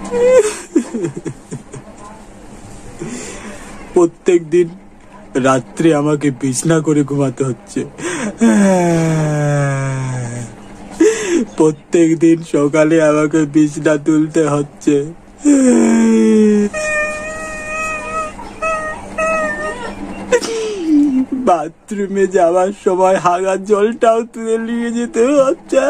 প্রত্যেক দিন রাত্রে আমাকে বিছনা করে ঘুমাতে হচ্ছে, প্রত্যেক দিন সকালে আমাকে বিছনা তুলতে হচ্ছে। বাথরুমে যাওয়ার সময় হাগার জলটাও তুলে নিয়ে যেতে হচ্ছে।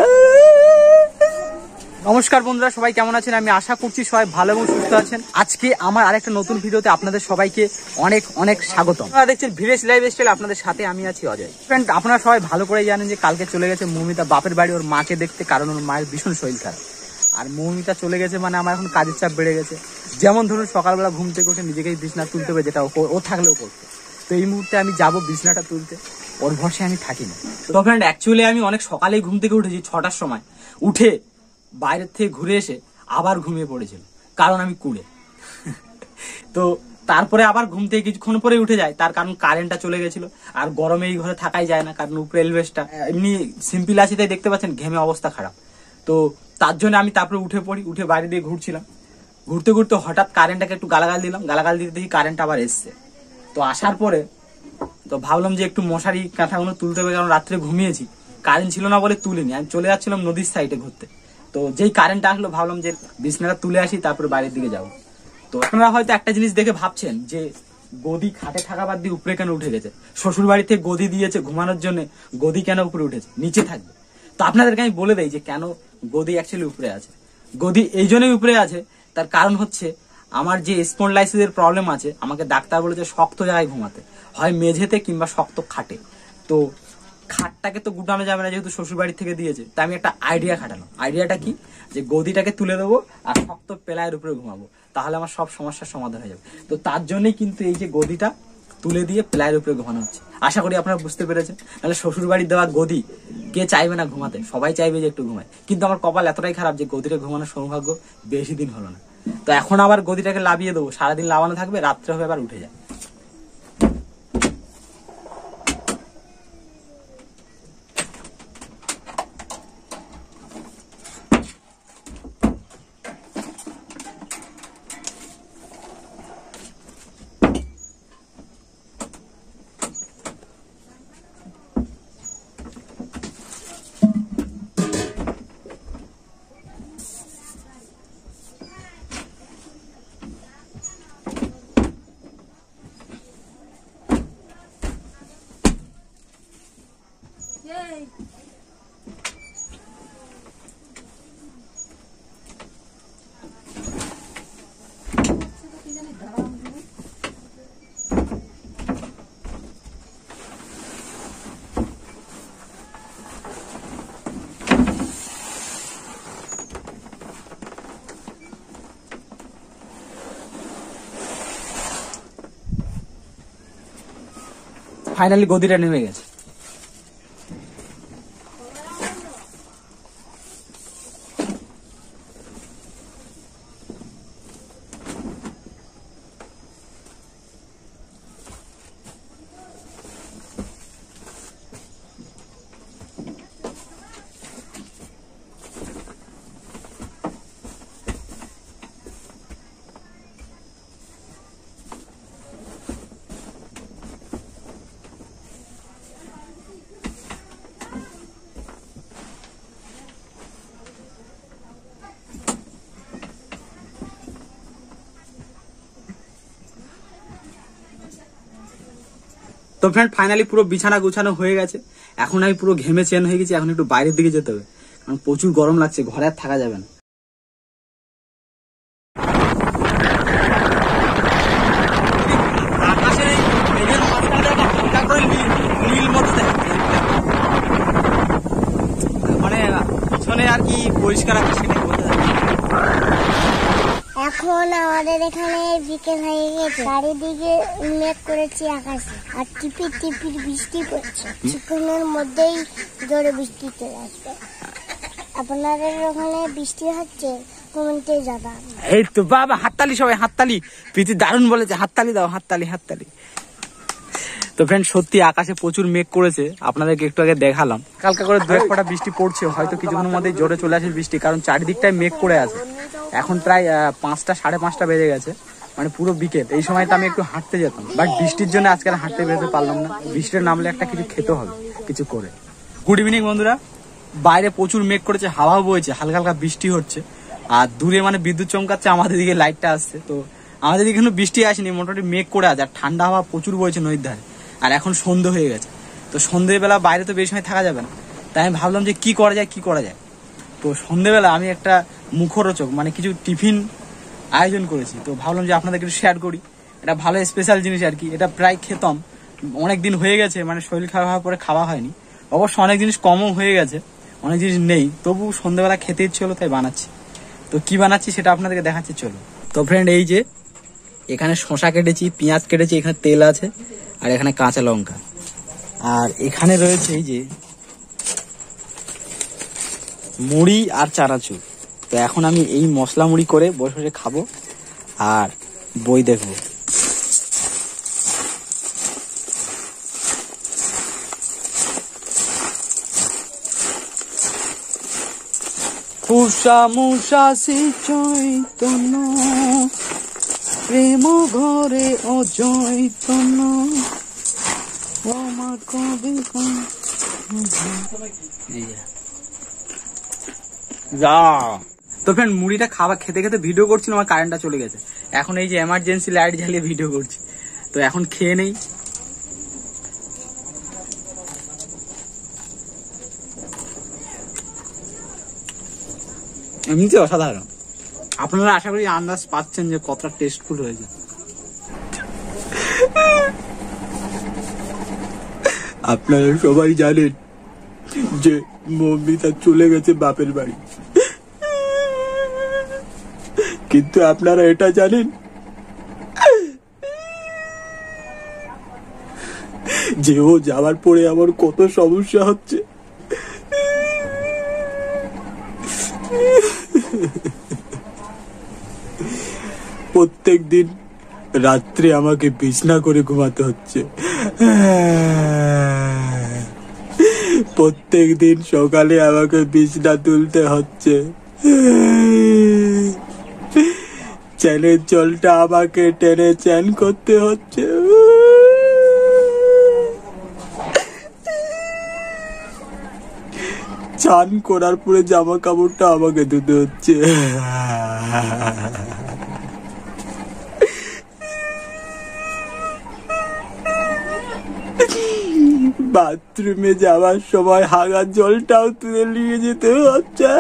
নমস্কার বন্ধুরা, সবাই কেমন আছেন? আমি আশা করছি সবাই ভালো এবং সুস্থ আছেন। আজকে আমার আরেকটা নতুন ভিডিওতে আপনাদের সবাইকে অনেক অনেক স্বাগত। আপনারা দেখছেন ভিলেজ লাইফস্টাইল, আপনাদের সাথে আমি আছি অজয়। ফ্রেন্ড, আপনারা সবাই ভালো করে জানেন যে কালকে চলে গেছে মৌমিতা বাপের বাড়ি ওর মাকে দেখতে, কারণ ওর মায়ের ভীষণ শরীর খারাপ। আর মৌমিতা চলে গেছে মানে আমার এখন কাজের চাপ বেড়ে গেছে। যেমন ধরুন সকালবেলা ঘুম থেকে উঠে নিজেকেই বিছনা তুলতে হবে, যেটা ও থাকলেও করতো। তো এই মুহূর্তে আমি যাবো বিছনাটা তুলতে, ওর ভরসে আমি থাকি না। তো ফ্রেন্ড, অ্যাকচুয়ালি আমি অনেক সকালেই ঘুম থেকে উঠেছি, 6টার সময় উঠে বাইরের থেকে ঘুরে এসে আবার ঘুমিয়ে পড়েছিল, কারণ আমি কুড়ে। তো তারপরে আবার ঘুম থেকে কিছুক্ষণ পরে উঠে যায়, তার কারণ কারেন্টটা চলে গেছিল। আর গরমে এই ঘরে থাকাই যায় না, কারণ উপরে এলভেস্টটা এমনি সিম্পল আছে, তাই দেখতে পাচ্ছেন ঘেমে অবস্থা খারাপ। তো তার জন্য আমি তারপরে উঠে পড়ি, উঠে বাইরে দিয়ে ঘুরছিলাম। ঘুরতে ঘুরতে হঠাৎ কারেন্টটাকে একটু গালাগাল দিলাম, গালাগাল দিতে দেখি কারেন্ট আবার এসছে। তো আসার পরে তো ভাবলাম যে একটু মশারি কাঁথাগুলো তুলতে হবে, কারণ রাত্রে ঘুমিয়েছি, কারেন্ট ছিল না বলে তুলিনি। আমি চলে যাচ্ছিলাম নদীর সাইডে ঘুরতে। তো যেই কারেন্ট আসলো ভাবলাম যে বিছনাটা তুলে আসি, তারপরে বাইরের দিকে যাবো। তো আপনারা হয়তো একটা জিনিস দেখে ভাবছেন যে গদি খাটে থাকা বাদ দিয়ে উপরে কেন উঠে গেছে? শ্বশুর বাড়িতে গদি দিয়েছে ঘুমানোর জন্য, গদি কেন উপরে উঠেছে, নিচে থাকবে? তো আপনাদেরকে আমি বলে দেই যে কেন গদি অ্যাকচুয়ালি উপরে আছে। গদি এই জন্যই উপরে আছে, তার কারণ হচ্ছে আমার যে স্পন্ডলাইসিসের প্রবলেম আছে, আমাকে ডাক্তার বলেছে শক্ত জায়গায় ঘুমাতে হয়, মেঝেতে কিংবা শক্ত খাটে। তো খাটটাকে তো গুটানো যাবে না, যেহেতু শ্বশুর বাড়ি থেকে দিয়েছে। তাই আমি একটা আইডিয়া খাটালাম। আইডিয়াটা কি? যে গদিটাকে তুলে দেবো আর শক্ত পেলায়ের উপরে ঘুমাবো, তাহলে আমার সব সমস্যার সমাধান হয়ে যাবে। তো তার জন্যই কিন্তু এই যে গদিটা তুলে দিয়ে প্লায়ের উপরে ঘুমানো হচ্ছে। আশা করি আপনারা বুঝতে পেরেছেন। নাহলে শ্বশুর বাড়ির দেওয়া গদি কে চাইবে না ঘুমাতে? সবাই চাইবে যে একটু ঘুমায়। কিন্তু আমার কপাল এতটাই খারাপ যে গদিটা ঘুমানোর সৌভাগ্য বেশি দিন হলো না। তো এখন আবার গদিটাকে লাভিয়ে দেবো, সারাদিন লাভানো থাকবে, রাত্রে হবে আবার উঠে যায়। ফাইনালি গদিটা নেমে গেছে। তো ফ্রেন্ড, ফাইনালি পুরো বিছানা গুছানো হয়ে গেছে। এখন আমি পুরো ঘেমে চেন হয়ে গেছি। এখন একটু বাইরের দিকে যেতে হবে, কারণ প্রচুর গরম লাগছে, ঘরে আর থাকা যাবে না। মানে পিছনে আর কি পরিষ্কার আছে সেটা বলতে যাবে। এখন আমাদের এখানে বিকেল হয়ে গেছে, চারিদিকে মেঘ করেছি আকাশে, আর টিপির টিপির বৃষ্টি পড়ছে। কিছুক্ষণের মধ্যেই জোরে বৃষ্টি চলে আসবে। আপনাদের ওখানে বৃষ্টি হচ্ছে? কমেন্টে জানান। এই তো বাবা, হাততালি সবাই, হাততালি। প্রীতি দারুণ বলেছে, হাততালি দাও, হাততালি হাততালি। তো ফ্রেন্ড, সত্যি আকাশে প্রচুর মেঘ করেছে, আপনাদেরকে একটু আগে দেখালাম। কালকা করে দু এক ফোঁটা বৃষ্টি পড়ছে, হয়তো কিছুক্ষণের মধ্যেই জোরে চলে আসে বৃষ্টি, কারণ চারিদিকটায় মেঘ করে আছে। এখন প্রায় 5টা 5:30 বেজে গেছে, মানে পুরো বিকেল। এই সময়টা আমি একটু হাঁটতে যেতাম, বাট বৃষ্টির জন্য আজকাল হাঁটতে বেরোতে পারলাম না। বৃষ্টির নামলে একটা কিছু খেতে হবে, কিছু করে। গুড ইভিনিং বন্ধুরা। বাইরে প্রচুর মেঘ করেছে, হাওয়া বইছে, হালকা হালকা বৃষ্টি হচ্ছে, আর দূরে মানে বিদ্যুৎ চমকাচ্ছে, আমাদের দিকে লাইটটা আসছে। তো আমাদের দিকে কিন্তু বৃষ্টি আসেনি, মোটামুটি মেঘ করে আছে, আর ঠান্ডা হাওয়া প্রচুর বইছে নদীর ধারে। আর এখন সন্ধ্যে হয়ে গেছে, তো সন্ধ্যেবেলা বাইরে তো বেশি সময় থাকা যাবে না, তাই আমি ভাবলাম যে কি করা যায়। তো সন্ধ্যেবেলা আমি একটা মুখরোচক মানে কিছু টিফিন আয়োজন করেছি, তো ভাবলাম যে আপনাদের একটু শেয়ার করি। এটা ভালো স্পেশাল জিনিস আর কি, এটা প্রায় খেতাম, অনেক দিন হয়ে গেছে, মানে শরীর খারাপ হওয়ার পরে খাওয়া হয়নি। অবশ্য অনেক জিনিস কমও হয়ে গেছে, অনেক জিনিস নেই, তবু সন্ধ্যেবেলা খেতে ইচ্ছে হলো তাই বানাচ্ছি। তো কি বানাচ্ছি সেটা আপনাদেরকে দেখাচ্ছি, চলো। তো ফ্রেন্ড, এই যে এখানে শসা কেটেছি, পেঁয়াজ কেটেছি, এখানে তেল আছে, আর এখানে কাঁচা লঙ্কা, আর এখানে রয়েছে এই যে মুড়ি আর চানাচুর। তো এখন আমি এই মশলা মুড়ি করে বসে বসে খাবো আর বই দেখবো। উষা মুষা সি চৈতন্য প্রেম ঘরে অজৈতন্য আমার কবি। তো ফ্রেন্ড, মুড়িটা খেতে খেতে ভিডিও করছিলাম, আমার কারেন্টটা চলে গেছে। এখন এই যে এমার্জেন্সি লাইট জ্বালিয়ে ভিডিও করছি, তো এখন খেয়ে নেই। এমনিতে অসাধারণ। আপনারা আশা করি আন্দাজ পাচ্ছেন যে কতটা টেস্টফুল হয়েছে। আপনারা সবাই জানেন যে মৌমিতা চলে গেছে বাপের বাড়ি, কিন্তু আপনারা এটা জানেন যে ও যাওয়ার পরে আমার কত সমস্যা হচ্ছে। প্রত্যেক দিন রাত্রে আমাকে বিছনা করে ঘুমাতে হচ্ছে, প্রত্যেক দিন সকালে আমাকে বিছনা তুলতে হচ্ছে, চ্যানের জলটা আমাকে টেনে চ্যান করতে হচ্ছে, চান করার পরে জামা কাপড়টা আমাকে ধুতে হচ্ছে, বাথরুমে যাওয়ার সময় হাগার জলটাও তুলে নিয়ে যেতে হচ্ছে।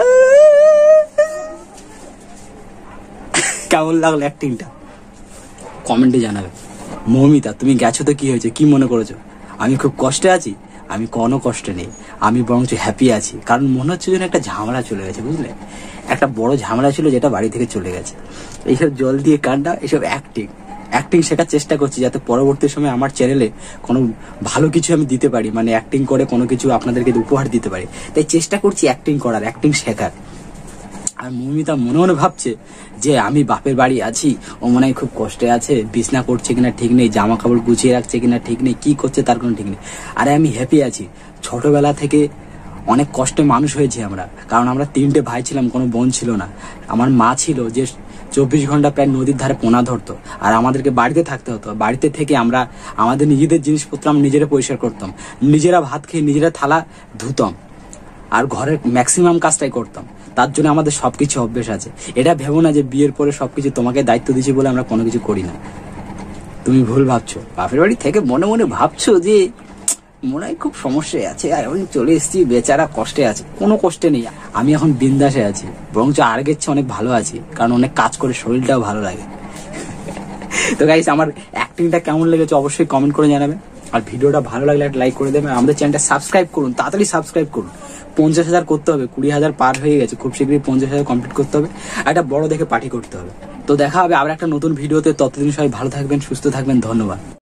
কেমন লাগলো অ্যাক্টিংটা কমেন্টে জানাবে। মৌমিতা, তুমি গেছো তো কি হয়েছে, কি মনে করেছো? আমি খুব কষ্টে আছি? আমি কোনো কষ্টে নেই, আমি বরঞ্চ হ্যাপি আছি। কারণ মনে হচ্ছে যেন একটা ঝামেলা চলে গেছে, বুঝলে? একটা বড় ঝামেলা ছিল যেটা বাড়ি থেকে চলে গেছে। এইসব জল দিয়ে কান্না, এইসব অ্যাক্টিং শেখার চেষ্টা করছি, যাতে পরবর্তী সময় আমার চ্যানেলে কোনো ভালো কিছু আমি দিতে পারি, মানে অ্যাক্টিং করে কোনো কিছু আপনাদেরকে উপহার দিতে পারি। তাই চেষ্টা করছি অ্যাক্টিং করার, অ্যাক্টিং শেখার। আর মৌমিতা মনে মনে ভাবছে যে আমি বাপের বাড়ি আছি, ও মনে হয় খুব কষ্টে আছে, বিছনা করছে কিনা ঠিক নেই, জামা কাপড় গুছিয়ে রাখছে কিনা ঠিক নেই, কি করছে তার কোনো ঠিক নেই। আরে আমি হ্যাপি আছি। ছোটবেলা থেকে অনেক কষ্টে মানুষ হয়েছে আমরা, কারণ আমরা 3টে ভাই ছিলাম, কোনো বোন ছিল না। আমার মা ছিল যে 24 ঘন্টা প্রায় নদীর ধারে পোনা ধরতো, আর আমাদেরকে বাড়িতে থাকতে হতো। বাড়িতে থেকে আমরা আমাদের নিজেদের জিনিসপত্র আমরা নিজেরা পরিষ্কার করতাম, নিজেরা ভাত খেয়ে নিজেরা থালা ধুতাম, আর ঘরের ম্যাক্সিমাম কাজটাই করতাম। তার জন্য আমাদের সবকিছু অভ্যেস আছে। এটা ভেবো না যে বিয়ের পরে সবকিছু তোমাকে দায়িত্ব দিচ্ছি বলে আমরা কোনো কিছু করি না। তুমি ভুল ভাবছো। বাপের বাড়ি থেকে মনে মনে ভাবছো যে মনে হয় খুব সমস্যায় আছে, আর আমি চলে এসেছি, বেচারা কষ্টে আছে। কোনো কষ্টে নেই, আমি এখন বিন্দাসে আছি, বরঞ্চ আগের চেয়ে অনেক ভালো আছি, কারণ অনেক কাজ করে শরীরটাও ভালো লাগে। তো গাইস, আমার অ্যাক্টিংটা কেমন লেগেছে অবশ্যই কমেন্ট করে জানাবেন, আর ভিডিওটা ভালো লাগলে একটা লাইক করে দেবেন। আমাদের চ্যানেলটা সাবস্ক্রাইব করুন, তাড়াতাড়ি সাবস্ক্রাইব করুন। 50,000 করতে হবে, 20,000 পার হয়ে গেছে, খুব শীঘ্রই 50,000 কমপ্লিট করতে হবে, একটা বড় দেখে পার্টি করতে হবে। তো দেখা হবে আবার একটা নতুন ভিডিওতে। ততদিন সবাই ভালো থাকবেন, সুস্থ থাকবেন, ধন্যবাদ।